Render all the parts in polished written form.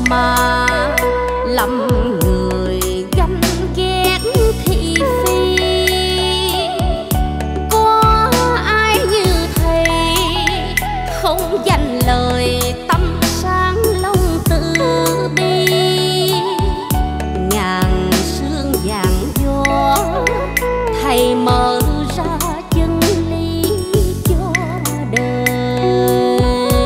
mà lầm người ganh ghét thị phi. Có ai như thầy không dành lời tâm sáng lòng từ bi. Ngàn sương vàng gió thầy mở ra chân lý cho đời.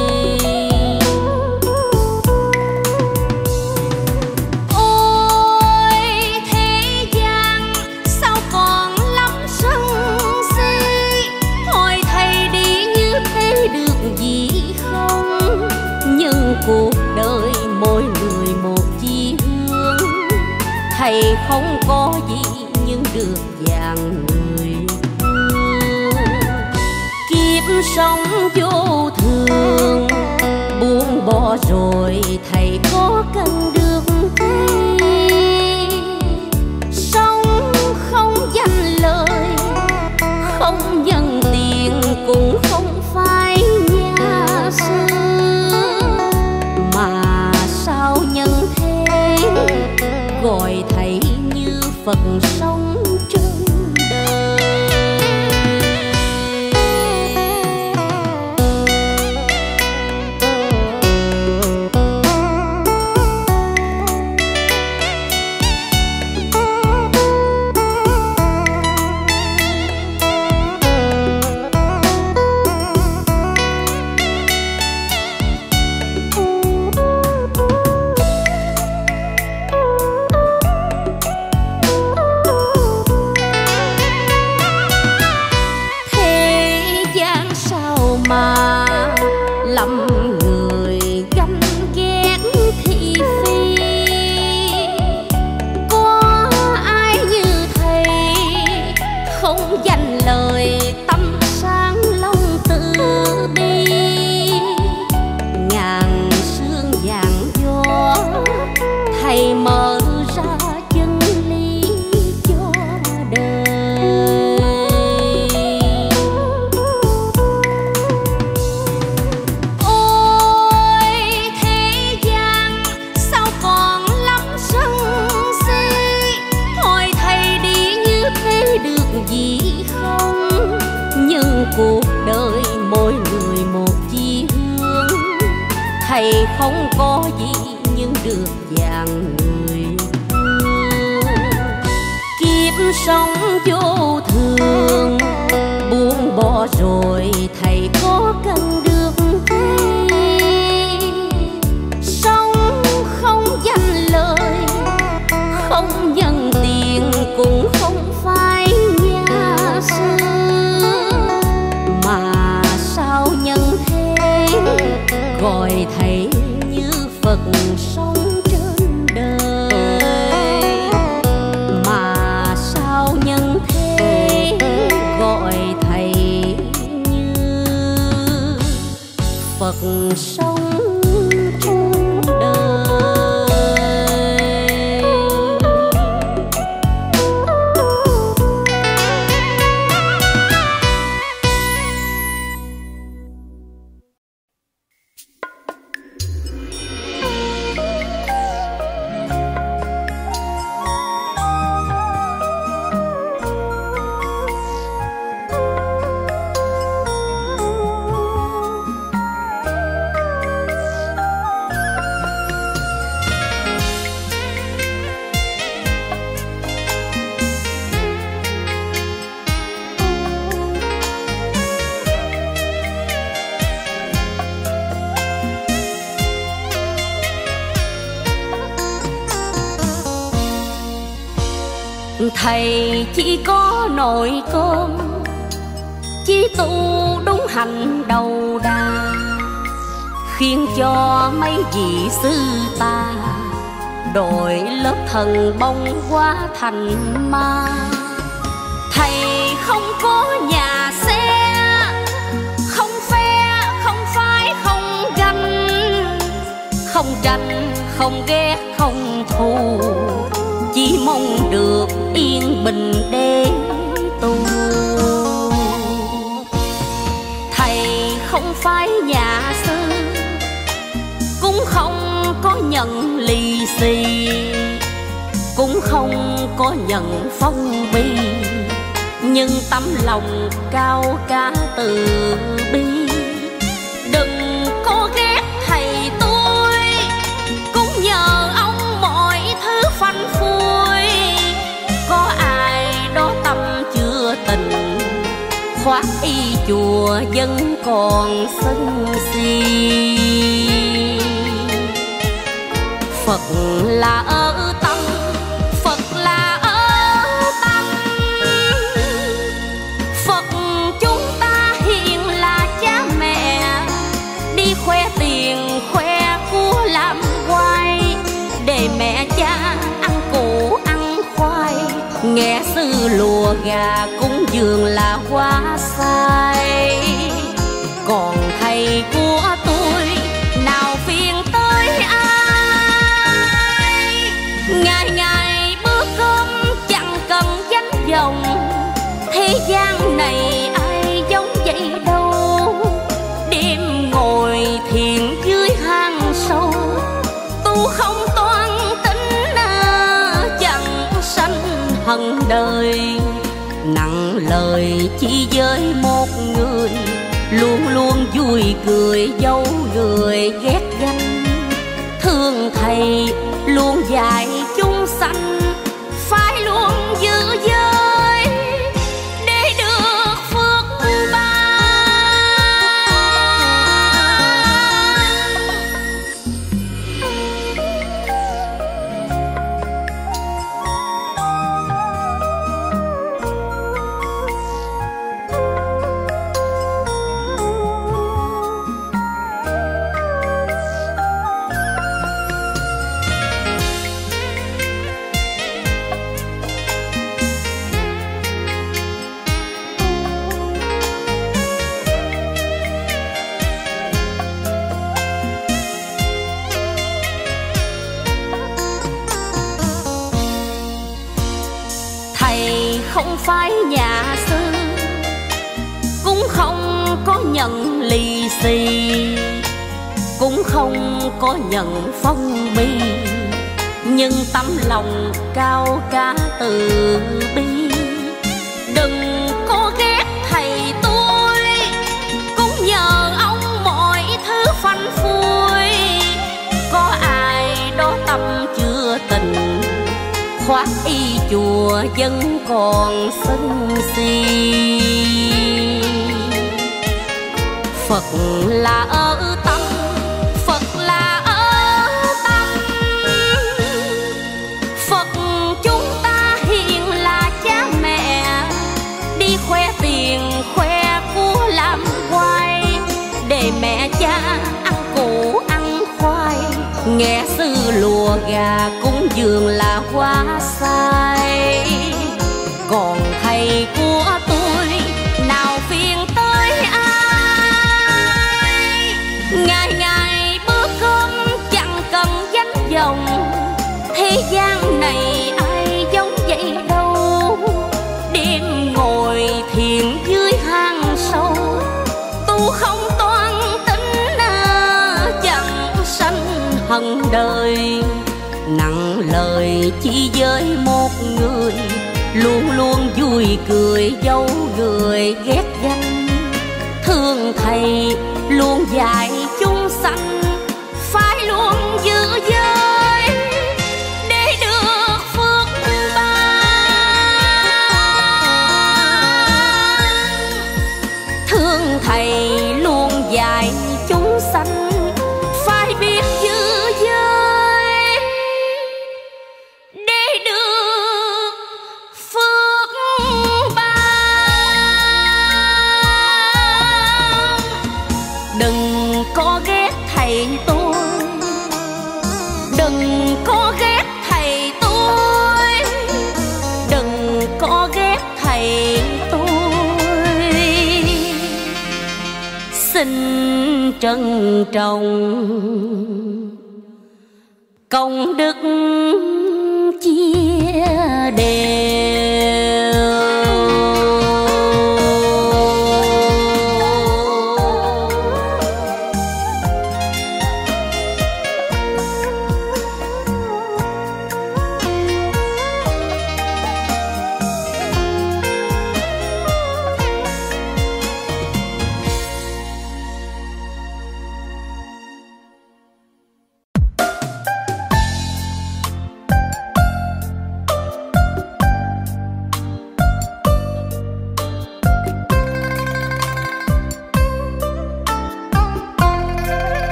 Ôi thế gian sao còn lắm sân si, hỏi thầy đi như thế được gì không? Nhưng cuộc đời mỗi người một chí hướng, thầy không có gì nhưng được dạng người thương. Kiếp sống vô thường buông bỏ rồi thầy có cần được thế. Sống không dành lời, không nhận tiền cũng không phải nhà sư. Mà sao nhân thế gọi thầy như Phật sống trên đời. Mà lầm người ganh ghét thị phi. Có ai như thầy không dành lời tâm sáng lòng từ bi. Ngàn sương vàng gió thầy mở ra chân lý cho đời. Cuộc đời mỗi người một chí hướng, thầy không có gì nhưng được dạng người thương. Kiếp sống vô thường buông bỏ rồi thầy có cần được thế. Sống không dành lời, không nhận tiền cũng không phải nhà sư. Mà sao nhân thế gọi thầy như Phật sống trên đời. Mà sao nhân thế gọi thầy như Phật sống trên đời. Thầy chỉ có nội công, chỉ tu đúng hành đầu đà, khiến cho mấy vị sư ta đội lớp thần bông hóa thành ma. Thầy không có nhà xe, không phe, không phái, không ganh, không tranh, không ghét, không thù, chỉ mong được yên bình để tu. Thầy không phải nhà sư, cũng không có nhà nhận lì xì, cũng không có nhận phong bì, nhưng tấm lòng cao cả từ bi. Đừng có ghét thầy tôi, cũng nhờ ông mọi thứ phanh phui. Có ai đó tâm chưa tình, khoác y chùa vẫn còn sân si. Phật là ở tâm, Phật là ở tâm. Phật chúng ta hiện là cha mẹ, đi khoe tiền khoe của làm hoài, để mẹ cha ăn củ ăn khoai. Nghe sư lùa gà cúng dường là quá sai. Còn thầy của tôi nào phiền tới ai, ngày ngày bữa cơm chẳng cần danh vọng. Thế gian này ai giống vậy đâu, đêm ngồi thiền dưới hang sâu. Tu không toan tính chẳng sanh hận đời, nặng lời chỉ với một người, luôn luôn vui cười dấu người ghét ganh. Thương thầy luôn dạy chúng sanh, phải luôn giữ giới để được phước ban. Không phải nhà sư, cũng không có nhận lì xì, cũng không có nhận phong bì, nhưng tấm lòng cao cả từ bi. Đừng có ghét thầy tôi, cũng nhờ ông mọi thứ phanh phui. Có ai đó tâm chưa tình, khoác y chùa vẫn còn sân si. Phật là ở tâm, Phật là ở tâm. Phật chúng ta hiện là cha mẹ, đi khoe tiền khoe của làm hoài, để mẹ cha ăn củ ăn khoai. Nghe sư lùa gà cúng dường là quá sai. Còn thầy của tôi nào phiền tới ai, ngày ngày bữa cơm chẳng cần danh vọng. Thế gian này ai giống vậy đâu, đêm ngồi thiền dưới hang sâu. Tu không toan tính chẳng sanh hận đời, nặng lời chỉ với một người, luôn luôn vui cười dấu người ghét ganh. Thương thầy luôn dạy chúng sanh, phải luôn giữ giới để được phước ban. Thương thầy luôn dạy chúng sanh, phải biết giữ giới để được phước ban. Đừng có ghét thầy tôi, đừng có ghét thầy tôi, đừng có ghét thầy tôi. Xin trân trọng công đức chia đều.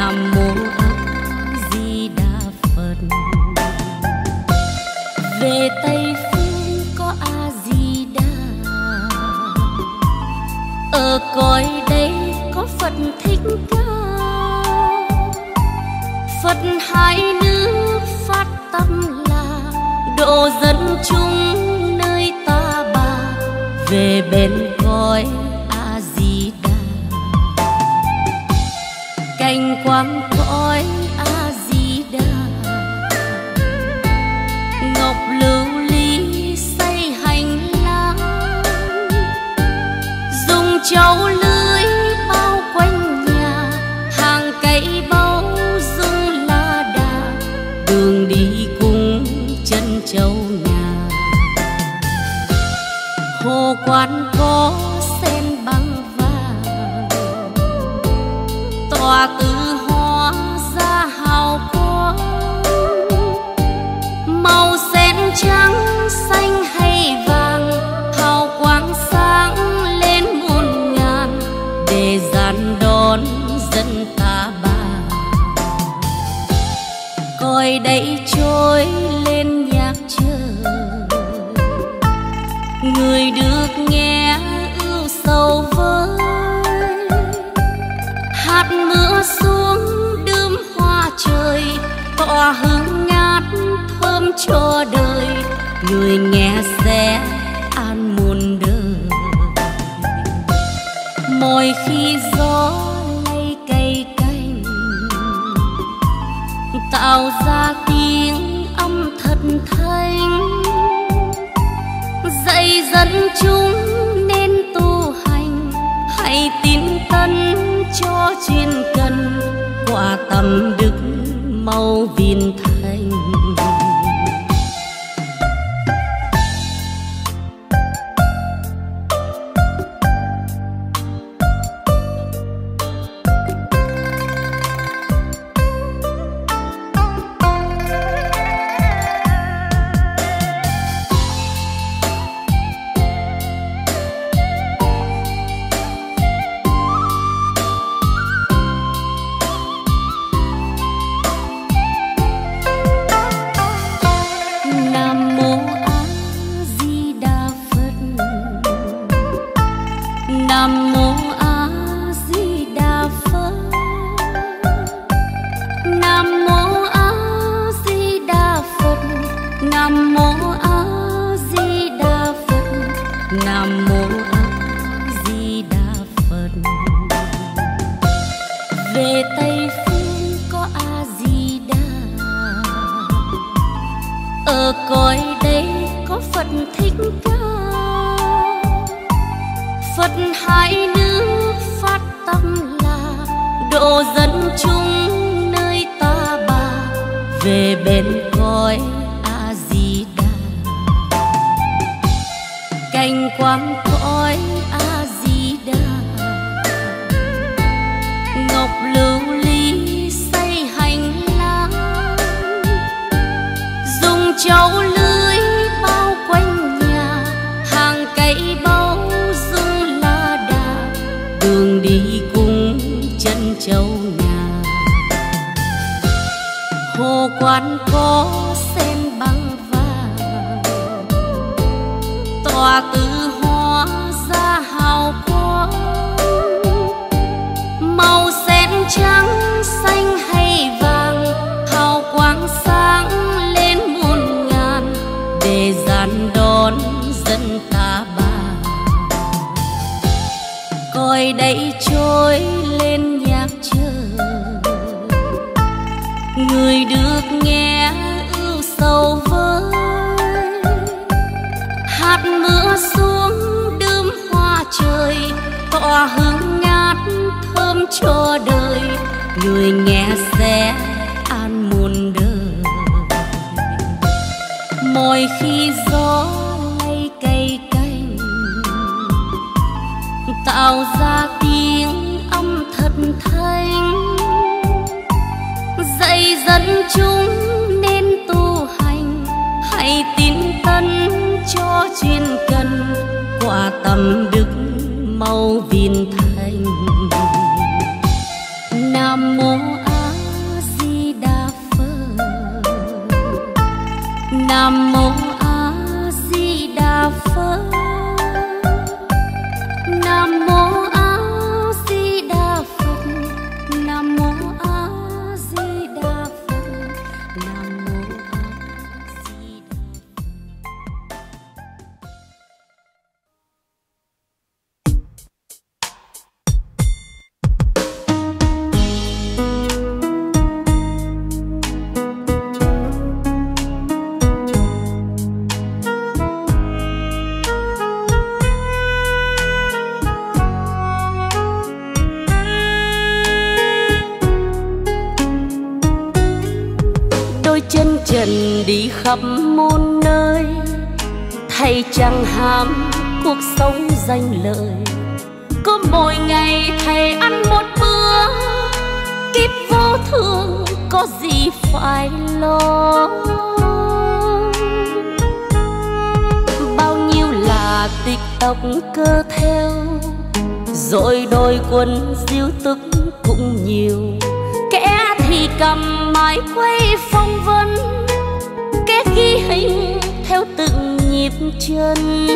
Nam mô A Di Đà Phật. Về Tây phương có A Di Đà, ở cõi đây có Phật Thích Ca. Phật hai nước phát tâm là độ dân chúng nơi ta bà về bên cõi A Di Đà. Cảnh quang cõi A Di Đà, ngọc lưu ly xây hành lang, dùng châu lưới bao quanh nhà, hàng cây báu dung la đà, đường đi cùng chân châu nhà. Hồ Quan có sen bằng vàng, tỏa từ hoa ra hào quang, màu sen trắng xanh hay vàng, hào quang sáng lên muôn ngàn, để dàn đón dân ta bà. Cõi đây trôi lên nhạc chờ, người được nghe ưu sầu vơi. Hạt mưa xuống đơm hoa trời, tỏa hương ngát thơm cho đời, người nghe sẽ an muôn đời. Mỗi khi gió lay cây cành, tạo ra tiếng âm thật thanh, dạy dẫn chúng nên tu hành, hãy tin tấn cho chuyên cần, quả tâm đức mau viên thành. Nam mô A Di Đà Phật. Nam mô A Di Đà Phật. Nam mô A Di Đà Phật. Nam mô A Di Đà Phật. Về Tây phương có A Di Đà, ở cõi đây có Phật Thích Ca. Phật hai nước phát tâm là độ dân chúng nơi ta bà về bên cõi A Di Đà. Cảnh quang cõi A Di Đà, ngọc lưu ly xây hành lang, dùng châu lưới bao quanh nhà, hàng cây báu đường đi cùng chân châu nhà. Hồ Quan có sen bằng vàng, tỏa từ hoa ra hào quang, màu sen trắng xanh hay vàng, hào quang sáng lên muôn ngàn, để dàn đón dân ta bà. Cõi đây trôi lên nhạc chờ, người được nghe ưu sầu vơi. Hạt mưa xuống đơm hoa trời, tỏa hương ngát thơm cho đời, người nghe sẽ an muôn đời. Mỗi khi gió lay cây cành, tạo ra tiếng âm thật thanh, dạy dẫn chúng nên tu hành, hãy tin tấn cho chuyên cần, quả tâm đức mau viên thành. Nam mô A trần đi khắp muôn nơi, thầy chẳng ham cuộc sống danh lợi. Có mỗi ngày thầy ăn một bữa, kiếp vô thường có gì phải lo. Bao nhiêu là tích tóc cơ theo, rồi đôi quân diêu tức cũng nhiều. Kẻ thì cầm mái quay phong vân, kẻ ghi hình theo từng nhịp chân.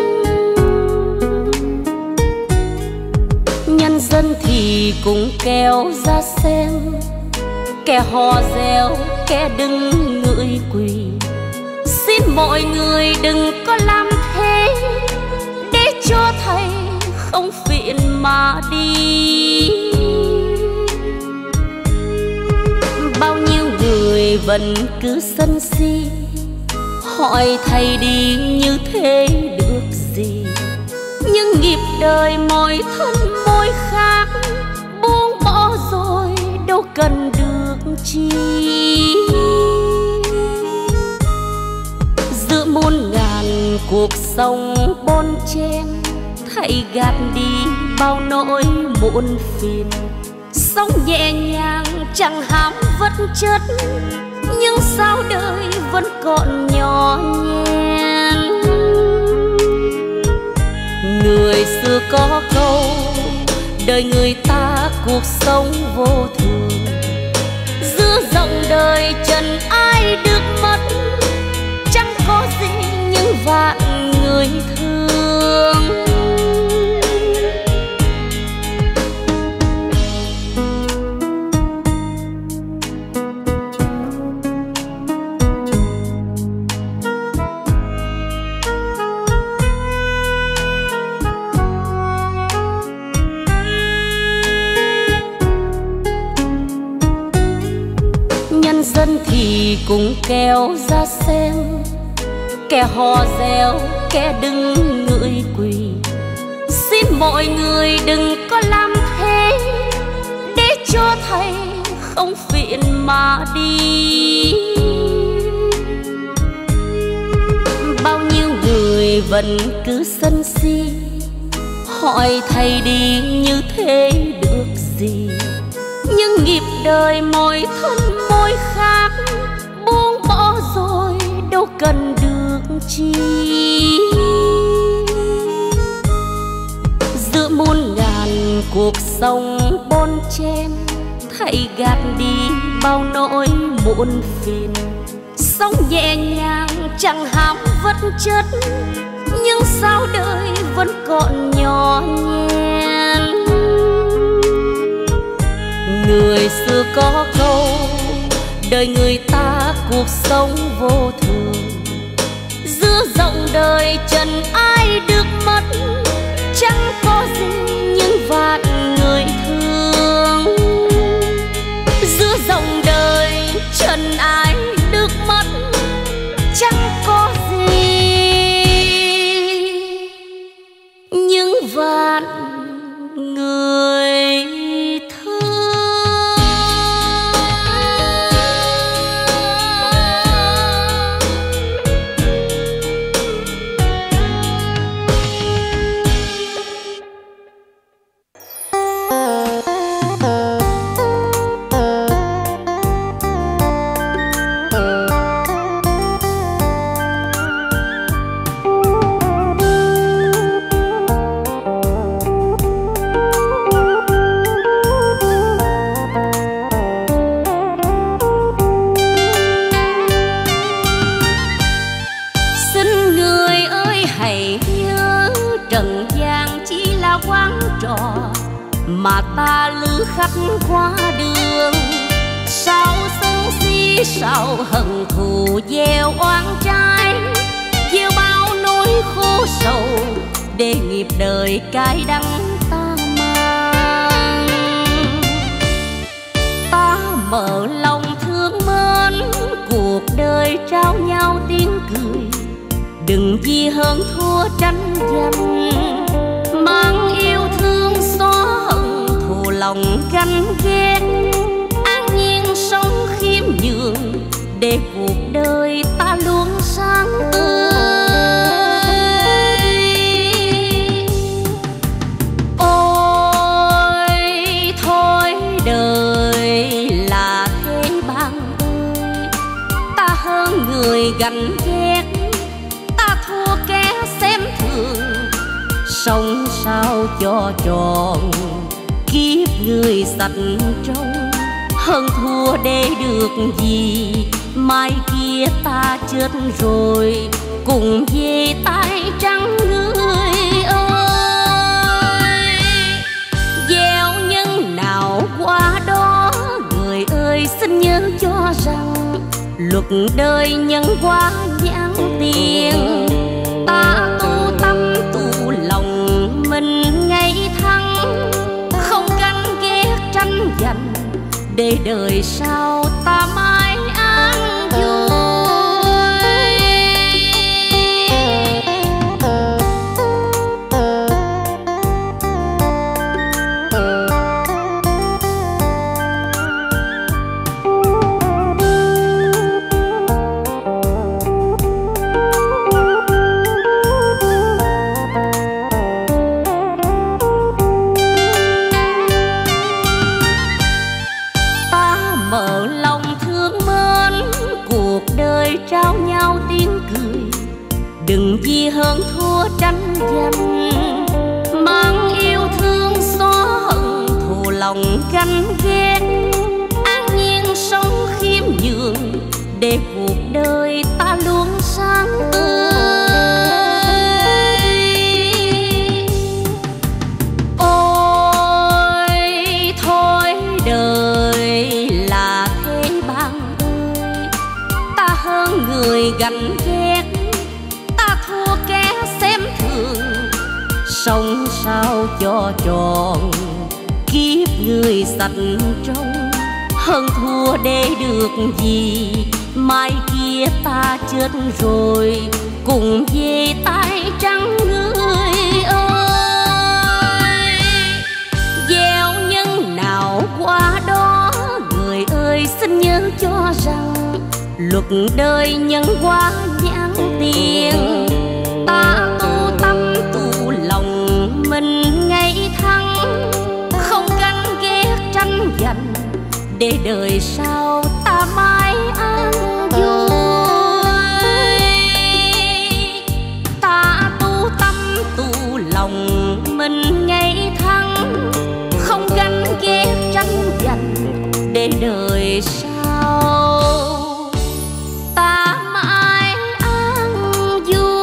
Nhân dân thì cũng kéo ra xem, kẻ hò reo, kẻ đứng ngửi quỳ. Xin mọi người đừng có làm thế, để cho thầy không phiền mà đi. Bao nhiêu người vẫn cứ sân si, hỏi thầy đi như thế được gì. Nhưng nghiệp đời mỗi thân mỗi khác, buông bỏ rồi đâu cần được chi. Giữa muôn ngàn cuộc sống bon chen, thầy gạt đi bao nỗi muộn phiền. Sống nhẹ nhàng chẳng hám vật chất, nhưng sao đời vẫn còn nhỏ nhen. Người xưa có câu, đời người ta cuộc sống vô thường. Giữa rộng đời trần ai được mất, chẳng có gì nhưng vạn người thương. Dân thì cũng kéo ra xem, kẻ hò reo, kẻ đứng ngửi quỳ. Xin mọi người đừng có làm thế, để cho thầy không phiền mà đi. Bao nhiêu người vẫn cứ sân si, hỏi thầy đi như thế được gì. Nhưng nghiệp đời mỗi thân mỗi khác, buông bỏ rồi đâu cần được chi. Giữa muôn ngàn cuộc sống bon chen, thầy gạt đi bao nỗi muộn phiền. Sống nhẹ nhàng chẳng hám vật chất, nhưng sao đời vẫn còn nhỏ nhen. Người xưa có câu, đời người ta cuộc sống vô thường. Giữa rộng đời trần ai được mất, chẳng có gì nhưng vạn người thương. Giữa rộng đời trần ai được mất, chẳng có gì nhưng vạn người. Mà ta lữ khách qua đường, sao sân si sao hận thù gieo oan trái, gieo bao nỗi khổ sầu để nghiệp đời cay đắng ta mang. Ta mở lòng thương mến, cuộc đời trao nhau tiếng cười, đừng vì hơn thua tranh giành, mang yêu thương xóa hận thù lòng ganh ghét, an nhiên sống khiêm nhường để cuộc đời đời ta luôn sáng tươi. Ôi thôi đời là thế bạn ơi, ta hơn người ganh ghét, ta thua kẻ xem thường. Sống sao cho tròn kiếp người sạch trong, hơn thua để được gì mai kia ta chết rồi cùng về tay trắng người ơi. Gieo nhân nào qua đó người ơi, xin nhớ cho rằng luật đời nhân quả nhãn tiền. Ta tu tâm tu lòng mình ngay thẳng, không ganh ghét tranh giành để đời sau ta mãi an vui. Trao nhau tiếng cười, đừng vì hơn thua tranh giành, mang yêu thương xóa hận thù lòng ganh ghét. An nhiên sống khiêm nhường để cuộc đời ta luôn sáng tươi. Ôi thôi đời là thế bạn ơi, ta hơn người ganh ghét, ta thua kẻ xem thường. Sống sao cho tròn kiếp người sạch trong, hơn thua để được gì mai kia ta chết rồi cùng về tay trắng người ơi. Gieo nhân nào qua đó người ơi, xin nhớ cho rằng luật đời nhân quả nhãn tiền. Ta tu tâm tu lòng mình ngay thẳng, không ganh ghét tranh giành để đời sau ta mãi an vui. Ta tu tâm tu lòng mình ngay thẳng, không ganh ghét tranh giành để đời sau ta mãi an vui.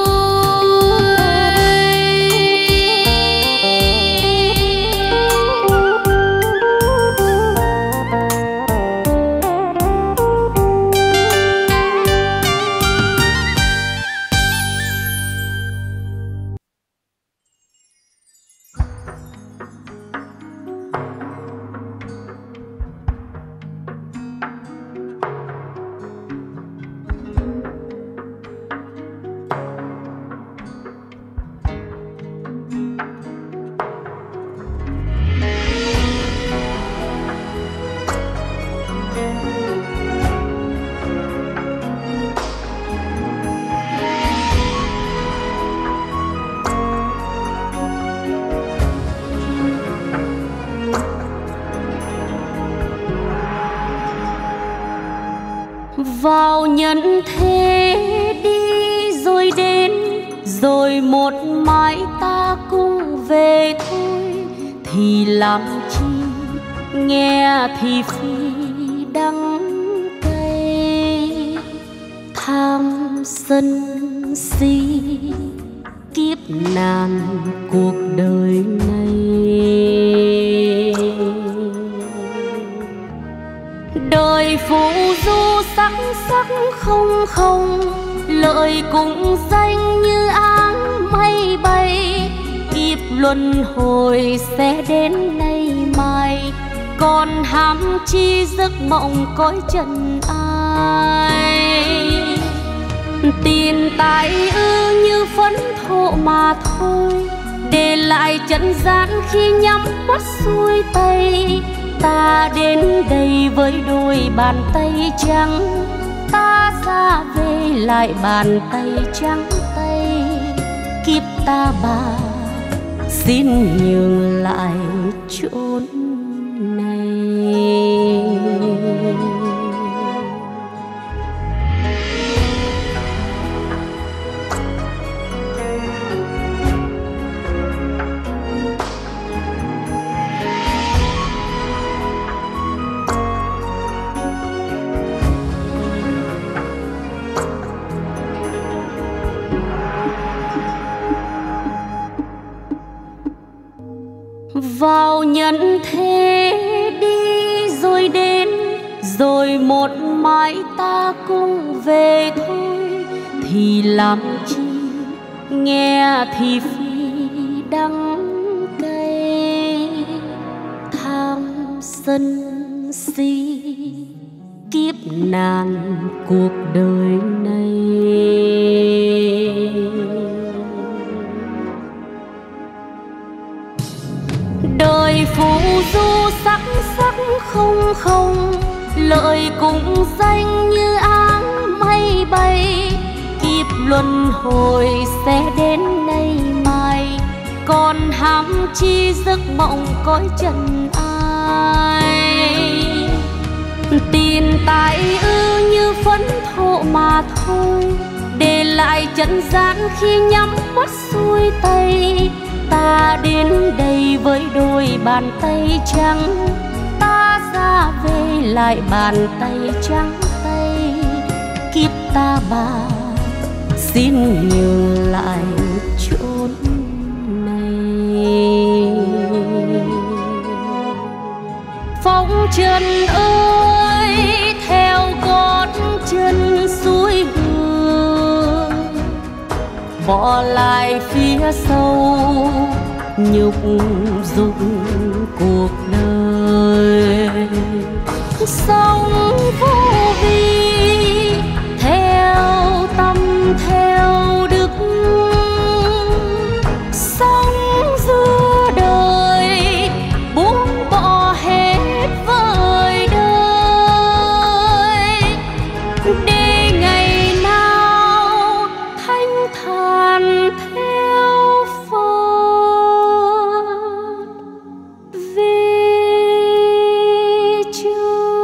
Vào nhân thế đi rồi đến, rồi một mai ta cũng về thôi. Thì làm chi nghe thì phi đắng cay, tham sân si kiếp nạn cuộc đời này. Đời phù du sắc sắc không không, lợi cũng danh như áng mây bay. Kiếp luân hồi sẽ đến nay mai, còn ham chi giấc mộng cõi trần ai. Tiền tài ư như phấn thộ mà thôi, để lại trần gian khi nhắm mắt xuôi tay. Ta đến đây với đôi bàn tay trắng, ta ra về lại bàn tay trắng tay. Kiếp ta bà xin nhường lại chốn này. Vào nhân thế đi rồi đến, rồi một mai ta cùng về thôi. Thì làm chi nghe thì phi đắng cay, tham sân si kiếp nạn cuộc đời này. Đời phù du sắc sắc không không, lợi cũng danh như áng mây bay. Kiếp luân hồi sẽ đến nay mai, còn hám chi giấc mộng cõi trần ai. Tiền tài ư như phấn thộ mà thôi, để lại trần gian khi nhắm mắt xuôi tay. Ta đến đây với đôi bàn tay trắng, ta ra về lại bàn tay trắng tay. Kiếp ta bà xin nhường lại chốn này. Phong trần ơi theo gót chân xuôi ngược, bỏ lại phía sau nhục dục cuộc đời. Sống vô vi theo tâm theo đức, sống giữa đời buông bỏ hết vời đời. Để ngày nào thanh thản theo Phật về trời.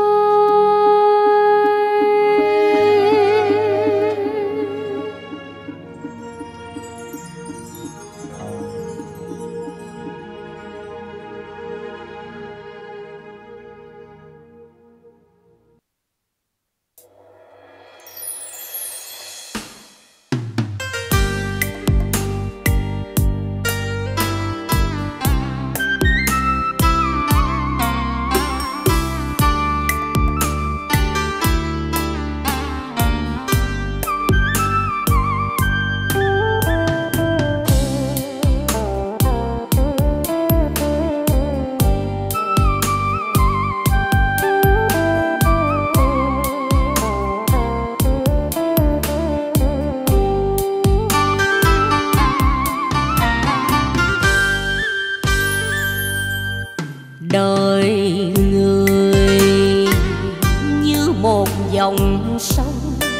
Đời người như một dòng sông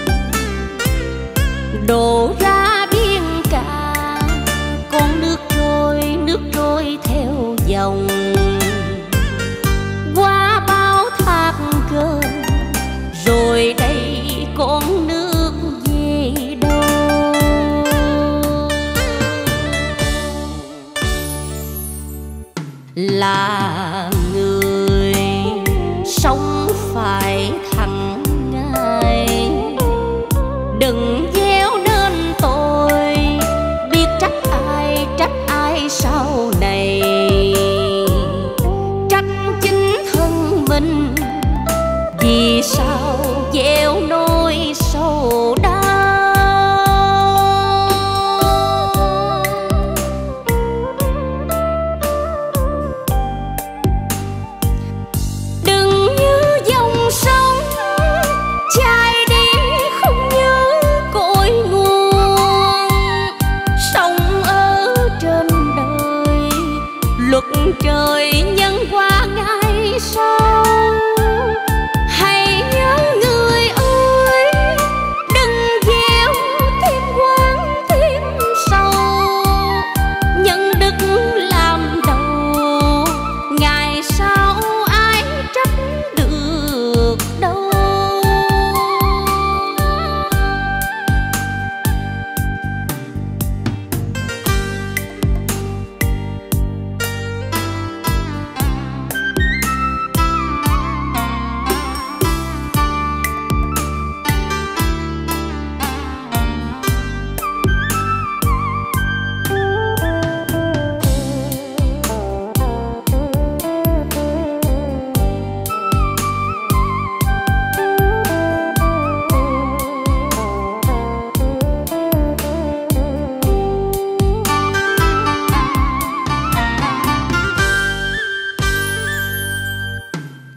đổ ra biển cả, con nước trôi theo dòng. Qua bao thác gơ rồi đây con nước về đâu. Là người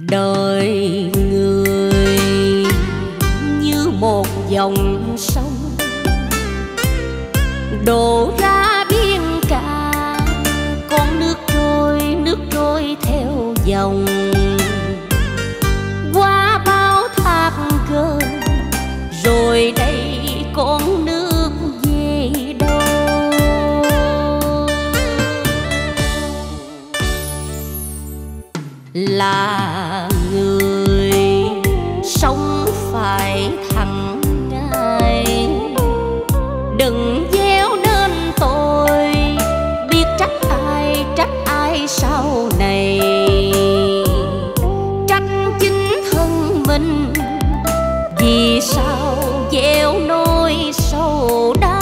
Đời người như một dòng sông đổ ra biển cả, con nước trôi theo dòng qua bao thác gơ, rồi đây con nước về đâu. Là người sống phải thẳng ngay, đừng gieo nên tôi biết trách ai sau này, trách chính thân mình vì sao gieo nỗi sầu đau.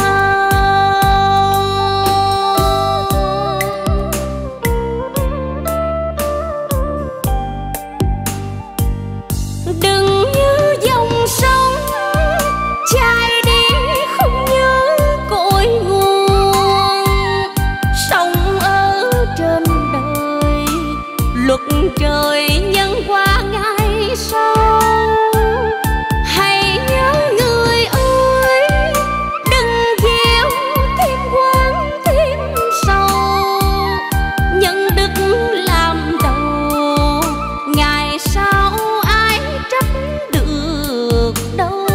Đừng như dòng sông chảy đi không nhớ cội nguồn, sống ở trên đời luật trời nhân qua ngày sau. Hãy nhớ người ơi, đừng gieo thêm oán thêm sầu, nhân đức làm đầu ngày sau ai trách được đâu.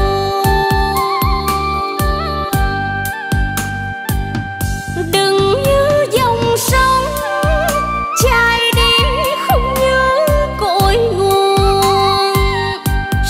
Đừng như dòng sông chảy đi không nhớ cội nguồn,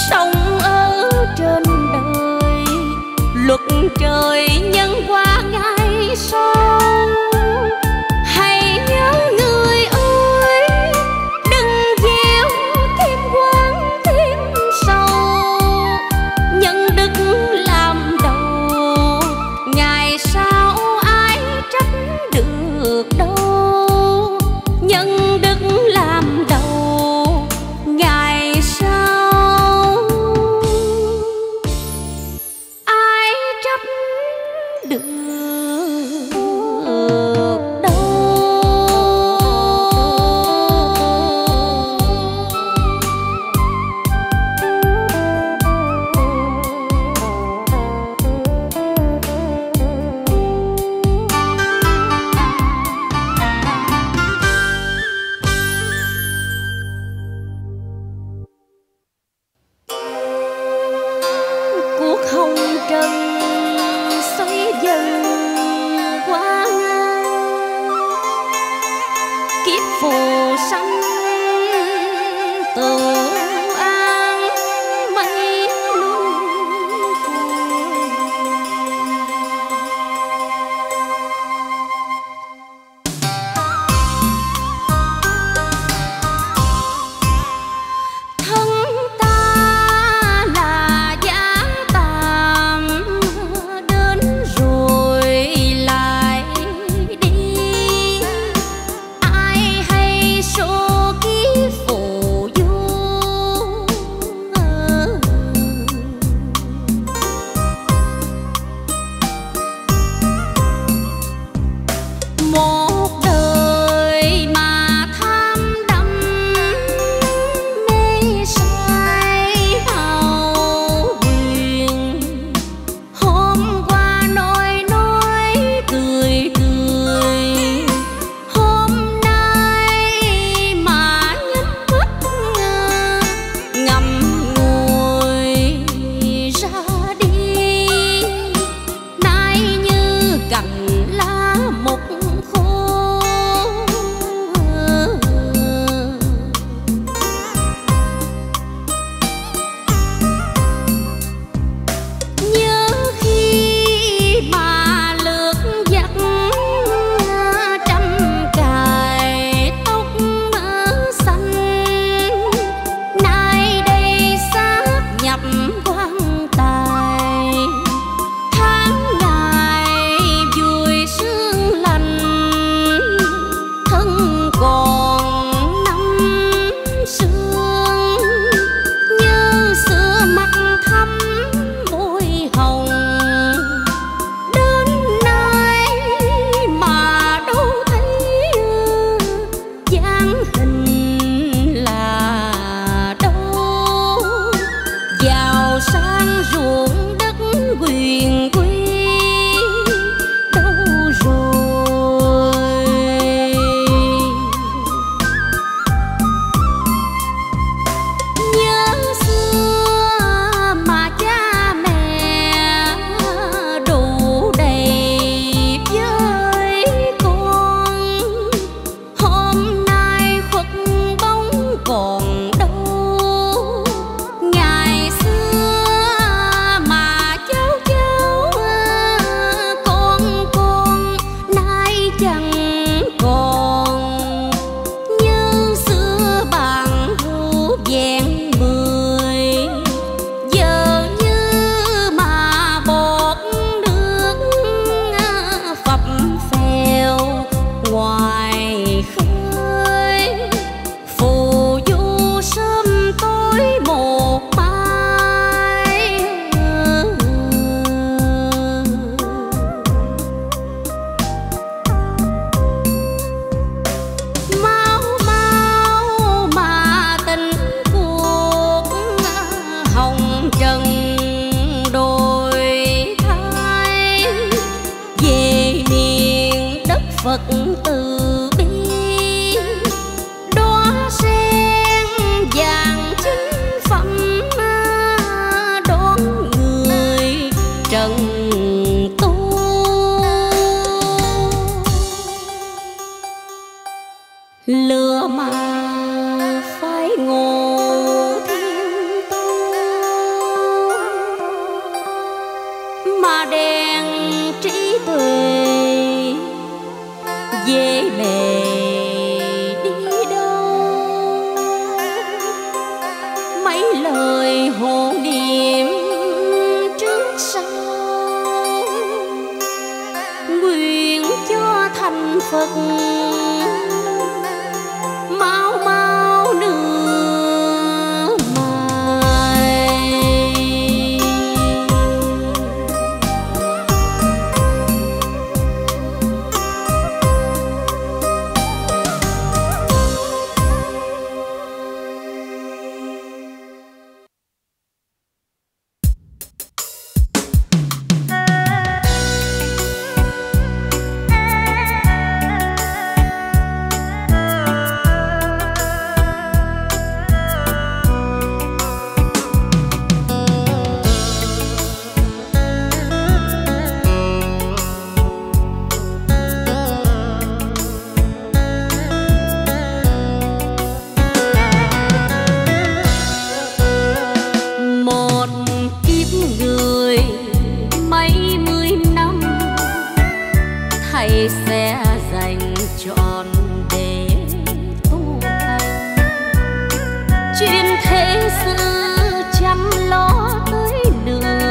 chuyện thế sự chăm lo tới lửa,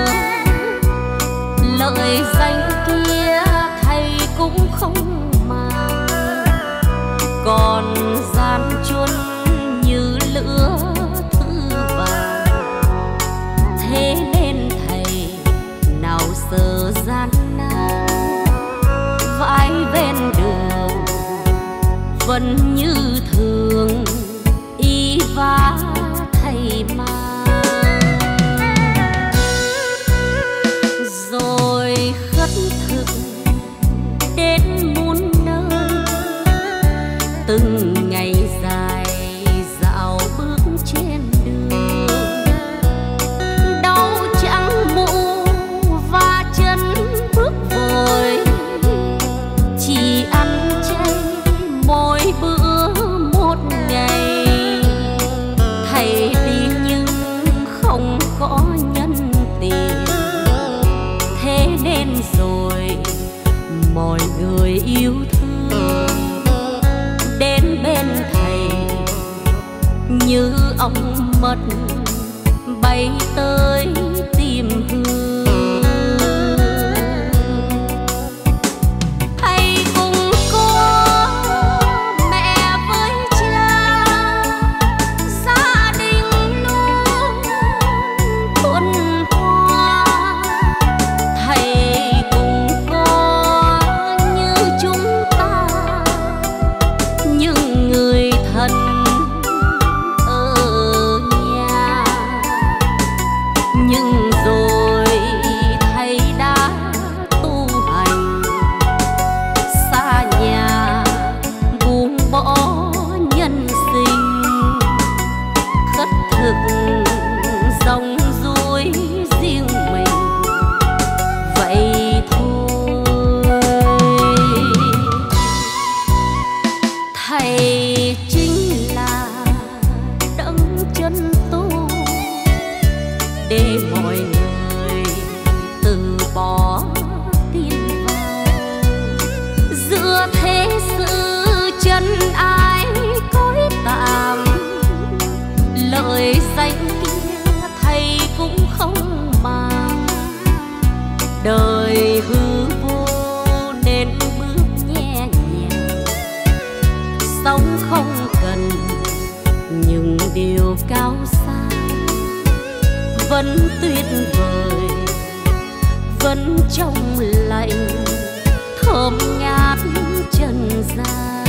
lợi danh kia thầy cũng không màng, còn gian truân như lửa thư vàng. Thế nên thầy nào sợ gian nan, vãi ven đường vẫn như thường y vá thầy mang. Rồi khất thực đến muôn nơi, từng ngày dài dạo bước trên đường, đau chẳng mũ và chân bước vội, chỉ ăn chay mỗi bữa một ngày. Thầy đi nhưng không có nhân tiền, thế nên rồi mọi người yêu thương đến bên thầy như ong mật bay tới tìm hương. Thầy cùng có mẹ với cha, gia đình luôn thuần hòa. Thầy cùng có như chúng ta, những người thân ở nhà. Nhưng rồi thầy đã tu hành xa nhà, buông bỏ nhân sinh, khất thực dòng dối riêng mình vậy thôi. Thầy chính là đấng chân tu để mọi người từ bỏ tin vào. Giữa thế sự chân ái cõi tạm, lợi danh kia thầy cũng không màng. Đời hư vô nên bước nhẹ nhàng, sống không cần những điều cao xa, vẫn tuyệt vời, vẫn trong lạnh thơm ngát trần gian.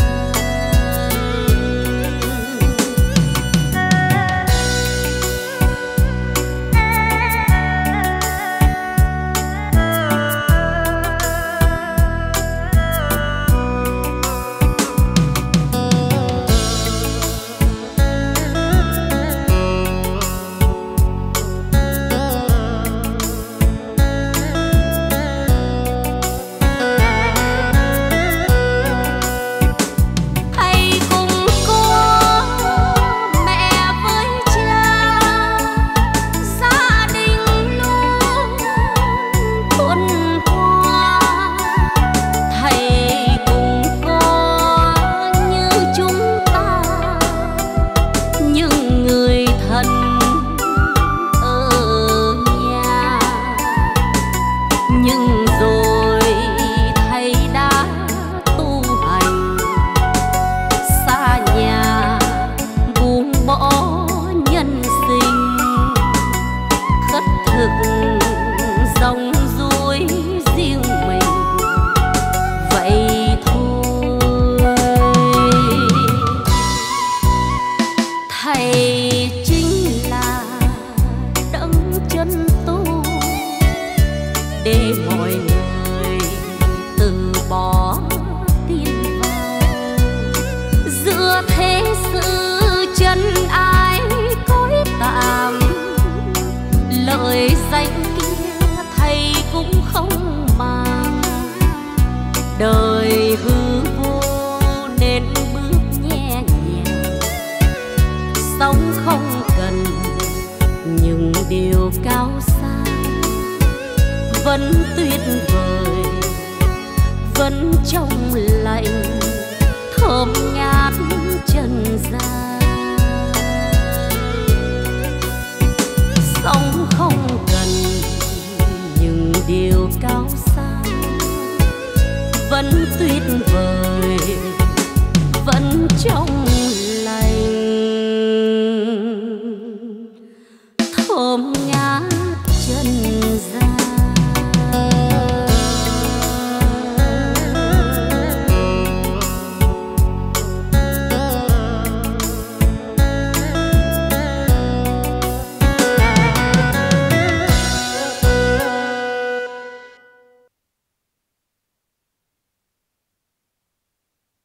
Dòng dối riêng mình vậy thôi. Thầy chính là đấng chân tu để mọi người từ bỏ tin vào. Giữa thế sự chân ái cõi tạm, lợi danh thầy cũng không màng. Đời hư vô nên bước nhẹ nhàng, sống không cần những điều cao xa, vẫn tuyệt vời, vẫn trong lạnh thơm ngát trần gian. vẫn tuyệt vời, vẫn trong lành. Thơm